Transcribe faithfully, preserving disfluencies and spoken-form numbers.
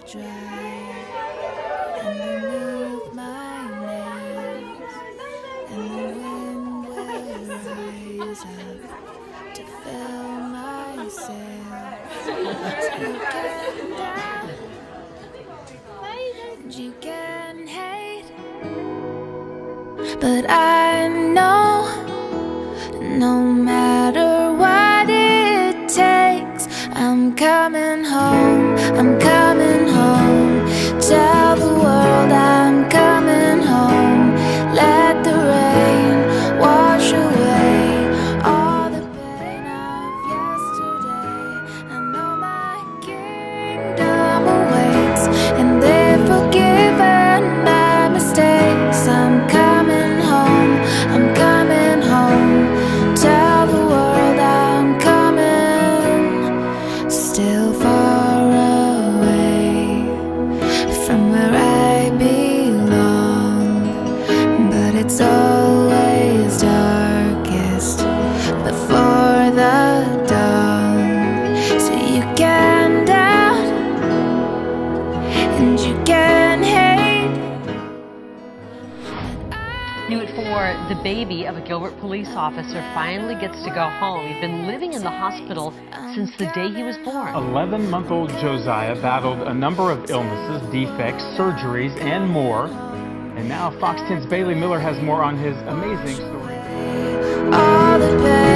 dry underneath my nails, and the wind will rise up to fill my sails. You can doubt, and you can hate, but I know no matter what it takes, I'm coming home, I'm coming home. Tell the world I'm coming home. Let the rain wash away all the pain of yesterday. I know my kingdom awaits, and they've forgiven my mistakes. I'm coming home, I'm coming home. Tell the world I'm coming. Still far away from where I belong, but it's always darkest before the dawn. So you can doubt, and you can hate. Knew it for the baby of a Gilbert police officer finally gets to go home. He'd been living in the hospital since the day he was born. eleven-month-old Josiah battled a number of illnesses, defects, surgeries, and more. And now Fox ten's Bailey Miller has more on his amazing story. All the pain